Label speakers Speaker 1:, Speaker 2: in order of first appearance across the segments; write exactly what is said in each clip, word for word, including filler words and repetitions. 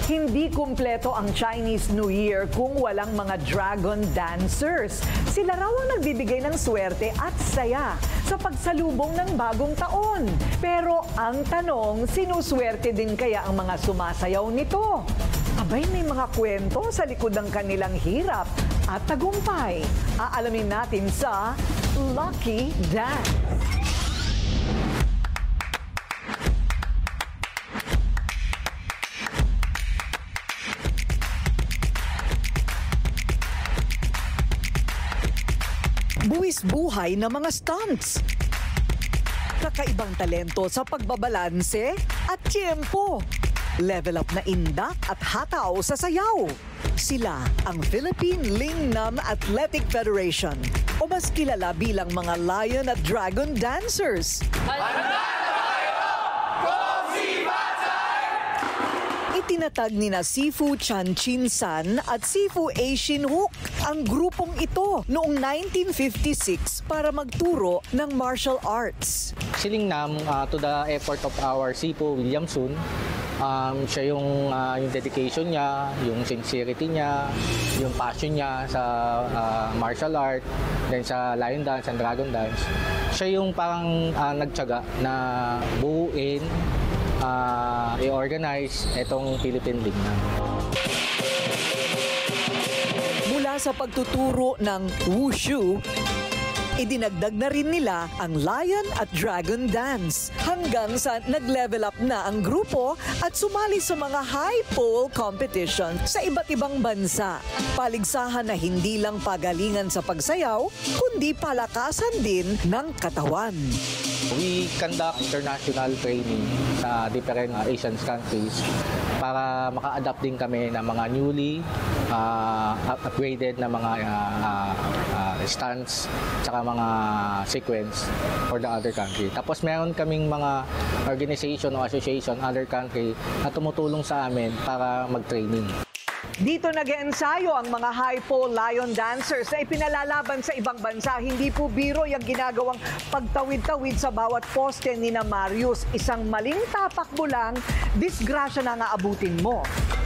Speaker 1: Hindi kumpleto ang Chinese New Year kung walang mga dragon dancers. Sila raw ang nagbibigay ng swerte at saya sa pagsalubong ng bagong taon. Pero ang tanong, sinuswerte din kaya ang mga sumasayaw nito? Abay, may mga kwento sa likod ng kanilang hirap at tagumpay. Aalamin natin sa Lucky Dance. Buwis buhay na mga stunts. Kakaibang talento sa pagbabalanse at tiyempo. Level up na indak at hataw sa sayaw. Sila ang Philippine Lingnam Athletic Federation o mas kilala bilang mga Lion at Dragon Dancers. Itinatag nina Sifu Chan Chin San at Sifu A Shin Hook ang grupong ito noong nineteen fifty-six para magturo ng martial arts.
Speaker 2: Si Lingnam, uh, to the effort of our Sifu William Sun, um, siya yung, uh, yung dedication niya, yung sincerity niya, yung passion niya sa uh, martial art, then sa Lion Dance and Dragon Dance. Siya yung parang uh, nagtiyaga na buuin, Uh, i-organize itong Philippine Lingnam.
Speaker 1: Mula sa pagtuturo ng Wushu, idinagdag na rin nila ang Lion at Dragon Dance hanggang sa nag-level up na ang grupo at sumali sa mga high pole competition sa iba't ibang bansa. Paligsahan na hindi lang pagalingan sa pagsayaw, kundi palakasan din ng katawan.
Speaker 2: We conduct international training sa different uh, Asian countries para maka-adapt din kami ng mga newly uh, upgraded na mga uh, uh, stunts tsaka mga sequence for the other country. Tapos meron kaming mga organization o association other country na tumutulong sa amin para mag-training.
Speaker 1: Dito nag-eensayo ang mga high pole lion dancers na ipinalalaban sa ibang bansa. Hindi po biro yung ginagawang pagtawid-tawid sa bawat poste ni na Marius. Isang maling tapak mo lang, disgrasya na nga abutin mo.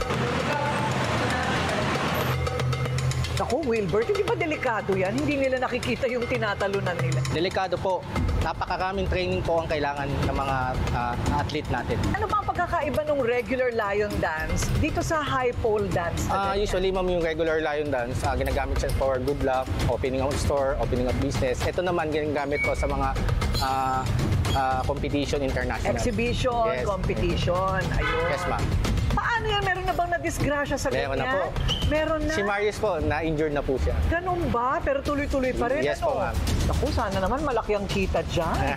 Speaker 1: Naku, Wilbert, hindi ba delikado yan? Hindi nila nakikita yung tinatalunan nila.
Speaker 2: Delikado po. Napakaraming training po ang kailangan ng mga uh, athlete natin.
Speaker 1: Ano ba ang pagkakaiba ng regular lion dance dito sa high pole dance?
Speaker 2: Uh, usually, ma'am, yung regular lion dance, uh, ginagamit siya for good luck, opening of store, opening of business. Ito naman, ginagamit ko sa mga uh, uh, competition international.
Speaker 1: Exhibition, yes, competition. Ayun.
Speaker 2: Yes, ma'am.
Speaker 1: Paano yan? Meron na bang na-disgrasya sa
Speaker 2: Meron
Speaker 1: ganyan?
Speaker 2: na po.
Speaker 1: Meron na.
Speaker 2: Si Marius po, na-injured na po siya.
Speaker 1: Ganun ba? Pero tuloy-tuloy pa rin?
Speaker 2: Yes
Speaker 1: ano?
Speaker 2: po, ma'am.
Speaker 1: Naku, sana naman malaki ang kita dyan.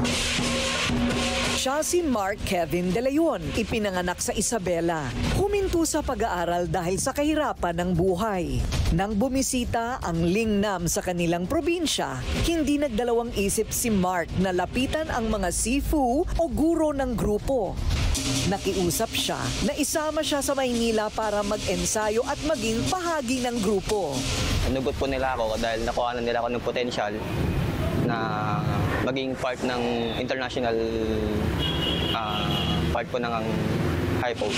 Speaker 1: Siya si Mark Kevin De Leon, ipinanganak sa Isabela. Huminto sa pag-aaral dahil sa kahirapan ng buhay. Nang bumisita ang Lingnam sa kanilang probinsya, hindi nagdalawang isip si Mark na lapitan ang mga sifu o guro ng grupo. Nakiusap siya na isama siya sa Maynila para mag-ensayo at maging bahagi ng grupo.
Speaker 3: Nanugot po nila ako dahil nakuha na nila ako ng potensyal na maging part ng international uh, part po ng high pole.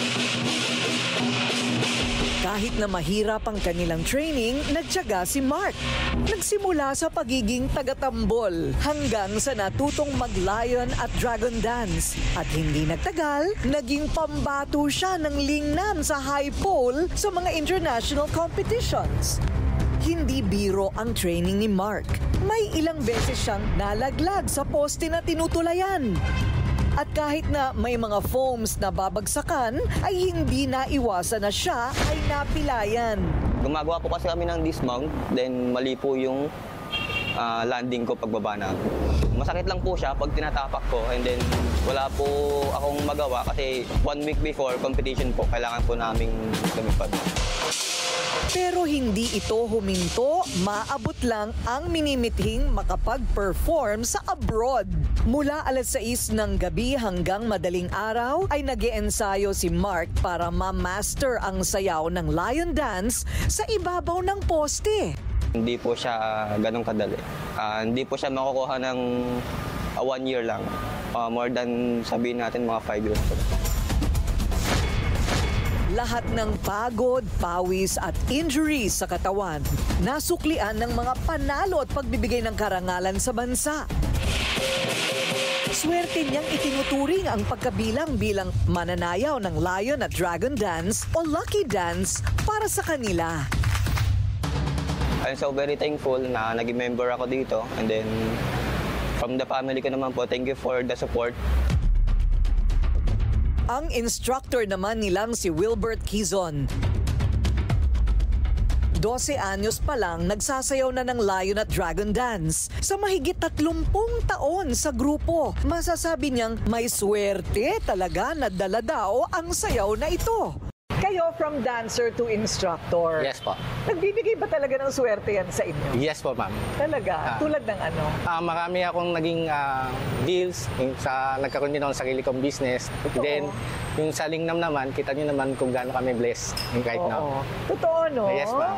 Speaker 1: Kahit na mahirap ang kanilang training, nagtiyaga si Mark. Nagsimula sa pagiging tagatambol hanggang sa natutong mag-lion at dragon dance. At hindi nagtagal, naging pambato siya ng Lingnam sa high pole sa mga international competitions. Hindi biro ang training ni Mark. May ilang beses siyang nalaglag sa poste na tinutulayan. At kahit na may mga foams na babagsakan, ay hindi naiwasan na siya ay napilayan.
Speaker 3: Gumagawa po kasi kami ng dismount, then mali po yung uh, landing ko pagbaba na. Masakit lang po siya pag tinatapak ko, and then wala po akong magawa kasi one week before competition po, kailangan po naming lumipad.
Speaker 1: Pero hindi ito huminto, maabot lang ang minimithing makapag-perform sa abroad. Mula alas sais ng gabi hanggang madaling araw ay nag-iensayo si Mark para ma-master ang sayaw ng lion dance sa ibabaw ng poste.
Speaker 3: Hindi po siya ganong kadali. Uh, hindi po siya makukuha ng uh, one year lang. Uh, more than sabihin natin mga five years.
Speaker 1: Lahat ng pagod, pawis at injuries sa katawan, nasuklian ng mga panalo at pagbibigay ng karangalan sa bansa. Swerte niyang itinuturing ang pagkabilang bilang mananayaw ng Lion at Dragon Dance o Lucky Dance para sa kanila.
Speaker 3: I'm so very thankful na naging member ako dito, and then from the family ko naman po, thank you for the support.
Speaker 1: Ang instructor naman nilang si Wilbert Quizon. twelve anyos pa lang nagsasayaw na ng Lion at Dragon Dance. Sa mahigit tatlumpung taon sa grupo, masasabi niyang may swerte talaga na dala daw ang sayaw na ito. Kayo from dancer to instructor.
Speaker 2: Yes po.
Speaker 1: Nagbibigay ba talaga ng swerte yan sa inyo?
Speaker 2: Yes po, ma'am.
Speaker 1: Talaga?
Speaker 2: Ah.
Speaker 1: Tulad ng ano?
Speaker 2: Uh, marami akong naging uh, deals yung sa nagkaroon din ako ng sarili kong business.
Speaker 1: Totoo.
Speaker 2: Then, yung sa Lingnam naman, kita nyo naman kung gaano kami blessed right
Speaker 1: Oo.
Speaker 2: now.
Speaker 1: Totoo, no?
Speaker 2: Yes, ma'am.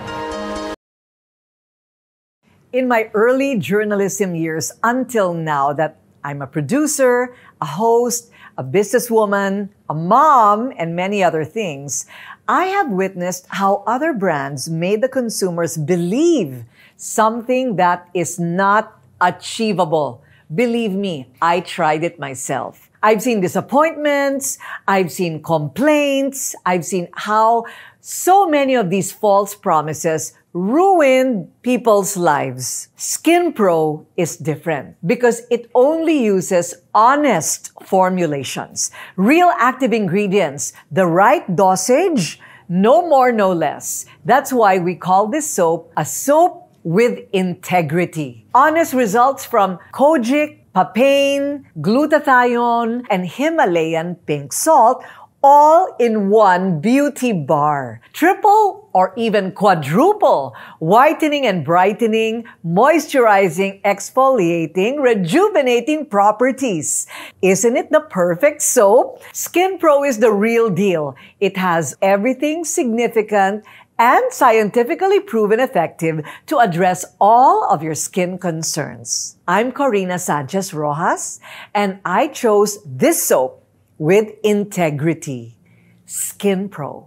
Speaker 1: In my early journalism years until now that I'm a producer, a host, a businesswoman, a mom, and many other things, I have witnessed how other brands made the consumers believe something that is not achievable. Believe me, I tried it myself. I've seen disappointments, I've seen complaints, I've seen how so many of these false promises ruined people's lives. SkinPro is different because it only uses honest formulations, real active ingredients, the right dosage, no more, no less. That's why we call this soap a soap with integrity. Honest results from Kojic, papain, glutathione, and Himalayan pink salt, all in one beauty bar. Triple or even quadruple whitening and brightening, moisturizing, exfoliating, rejuvenating properties. Isn't it the perfect soap? SkinPro is the real deal. It has everything significant and scientifically proven effective to address all of your skin concerns. I'm Corina Sanchez Rojas, and I chose this soap with integrity. SkinPro.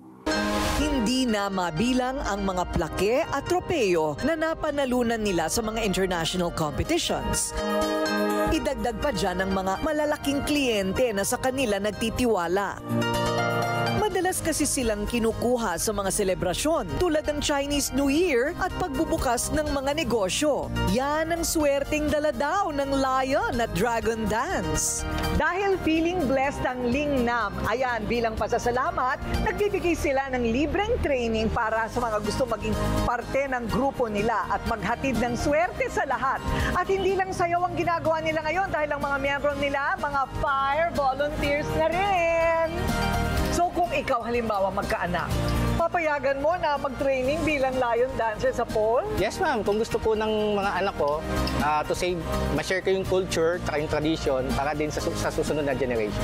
Speaker 1: Hindi na mabilang ang mga plake at tropeyo na napanalunan nila sa mga international competitions. Idagdag pa dyan ang mga malalaking kliyente na sa kanila nagtitiwala. Madalas kasi silang kinukuha sa mga selebrasyon tulad ng Chinese New Year at pagbubukas ng mga negosyo. Yan ang swerteng dala daw ng Lion at Dragon Dance. Dahil feeling blessed ang Lingnam, ayan, bilang pasasalamat, nagbibigay sila ng libreng training para sa mga gusto maging parte ng grupo nila at maghatid ng swerte sa lahat. At hindi lang sayaw ang ginagawa nila ngayon dahil ang mga miyembro nila, mga fire volunteers na rin. So kung ikaw halimbawa magkaanak, papayagan mo na mag-training bilang Lion Dancer sa pole?
Speaker 2: Yes, ma'am. Kung gusto po ng mga anak ko, uh, to save, ma-share ko yung culture at yung tradition para din sa, sa susunod na generation.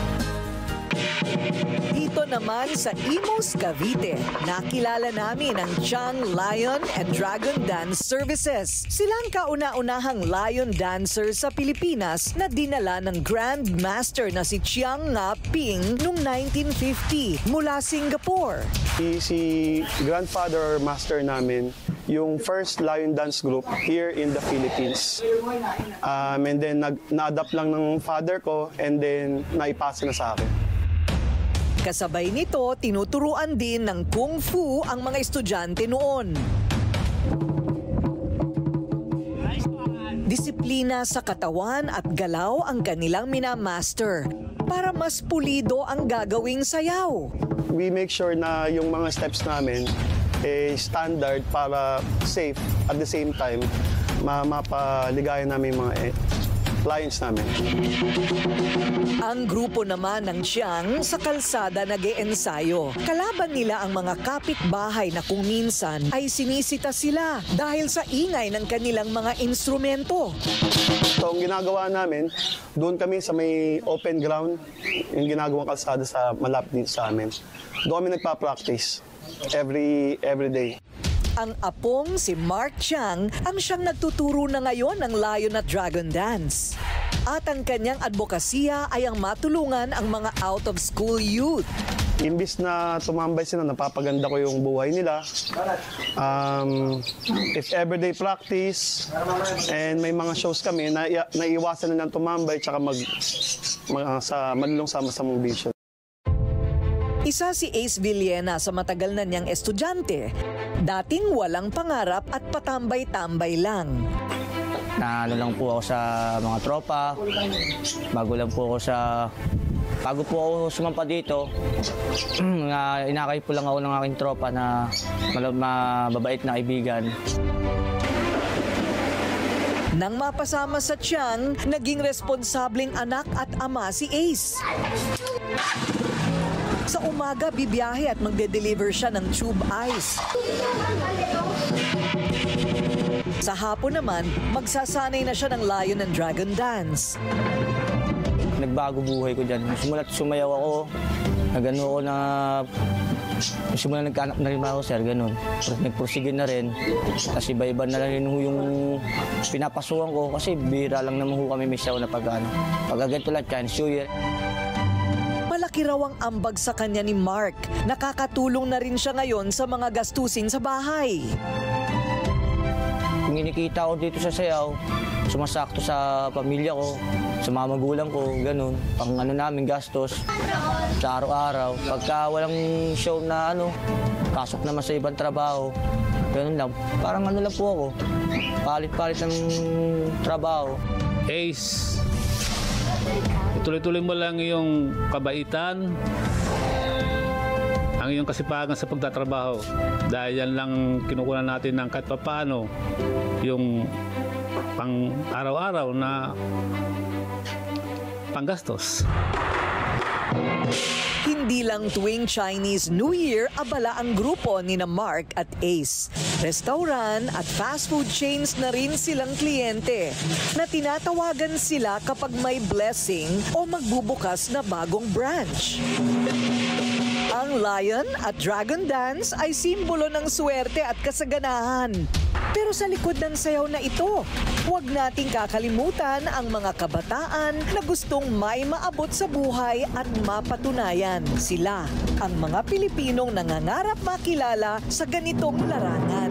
Speaker 2: Dito
Speaker 1: naman sa Imus, Cavite, nakilala namin ang Chiang Lion and Dragon Dance Services. Silang kauna-unahang lion dancer sa Pilipinas na dinala ng Grand Master na si Chiang Nga Ping noong nineteen fifty mula Singapore.
Speaker 4: Si, si grandfather or master namin, yung first lion dance group here in the Philippines. Um, and then nag, na-adapt lang ng father ko and then naipasa na sa akin.
Speaker 1: Kasabay nito, tinuturuan din ng Kung Fu ang mga estudyante noon. Disiplina sa katawan at galaw ang kanilang minamaster para mas pulido ang gagawing sayaw.
Speaker 4: We make sure na yung mga steps namin eh, standard para safe at the same time ma mapaligayan namin yung mga eh, clients namin.
Speaker 1: Ang grupo naman ng Chiang sa kalsada nag-e-ensayo. Kalaban nila ang mga kapitbahay na kung minsan ay sinisita sila dahil sa ingay ng kanilang mga instrumento.
Speaker 4: So ang ginagawa namin, doon kami sa may open ground, yung ginagawang kalsada sa malapit sa amin. Doon kami nagpa-practice every, every day.
Speaker 1: Ang apong si Mark Chiang ang siyang nagtuturo na ngayon ng Lion at Dragon Dance. At ang kanyang advokasya ay ang matulungan ang mga out-of-school youth.
Speaker 4: Imbis na tumambay sila, napapaganda ko yung buhay nila. Um, if everyday practice and may mga shows kami, na, naiiwasan nilang tumambay tsaka mag, mag, sa, malulong sama-samang vision.
Speaker 1: Isa si Ace Villena sa matagal na niyang estudyante. Dating walang pangarap at patambay-tambay lang.
Speaker 5: Na ano lang po ako sa mga tropa, bago lang po ako sa... Bago po ako sumampa dito, na inakay po lang ako ng aking tropa na mababait na kaibigan.
Speaker 1: Nang mapasama sa Tiang, naging responsableng anak at ama si Ace. Sa umaga, bibiyahe at magde-deliver siya ng tube ice. Sa hapon naman, magsasanay na siya ng Lion and Dragon Dance.
Speaker 5: Nagbago buhay ko dyan. Simula't sumayaw ako, nagano ako na... Simula nagkaanak na rin ako, sir, ganun. Nagpursige na rin. Tapos iba-iba na rin yung pinapasukan ko kasi bihira lang naman ho kami may show na pag ano. Pag ganito lang, Chinese New Year.
Speaker 1: Malaki raw ang ambag sa kanya ni Mark. Nakakatulong na rin siya ngayon sa mga gastusin sa bahay.
Speaker 5: Kung inikita ko dito sa sayaw, sumasakto sa pamilya ko, sa mga magulang ko, ganun. Pang ano namin gastos sa araw-araw. Pagka walang show na ano, pasok naman sa ibang trabaho, ganun lang. Parang ano lang po ako, palit-palit ng trabaho.
Speaker 6: Ace, tuloy-tuloy mo lang yung kabaitan, ang iyong kasipagan sa pagtatrabaho. Dahil yan lang kinukunan natin ng kahit papaano yung pang araw-araw na panggastos.
Speaker 1: Hindi lang tuwing Chinese New Year abala ang grupo ni na Mark at Ace. Restaurant at fast food chains na rin silang kliyente na tinatawagan sila kapag may blessing o magbubukas na bagong branch. Ang Lion at Dragon Dance ay simbolo ng swerte at kasaganahan. Pero sa likod ng sayaw na ito, huwag nating kakalimutan ang mga kabataan na gustong may maabot sa buhay at mapatunayan. Sila ang mga Pilipinong nangangarap makilala sa ganitong larangan.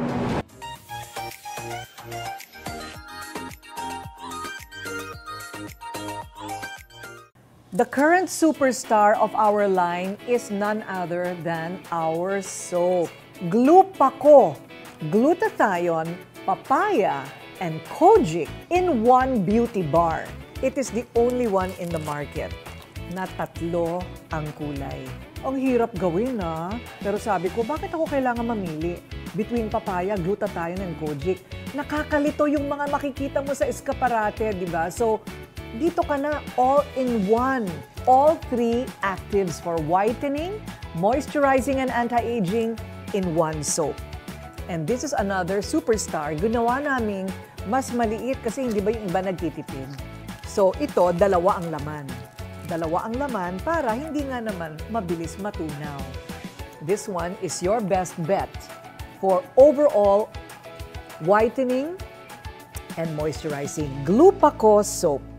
Speaker 1: The current superstar of our line is none other than our soap. Glupaco, glutathione, papaya, and kojic in one beauty bar. It is the only one in the market na tatlo ang kulay. Ang hirap gawin na, pero sabi ko, bakit ako kailangan mamili between papaya, glutathione, and kojic? Nakakalito yung mga makikita mo sa eskaparate, di ba? So, dito ka na all in one. All three actives for whitening, moisturizing, and anti-aging in one soap. And this is another superstar. Ginawa naming mas maliit kasi hindi ba yung iba nagtitipid. So ito, dalawa ang laman. Dalawa ang laman para hindi nga naman mabilis matunaw. This one is your best bet for overall whitening and moisturizing. Glupaco Soap.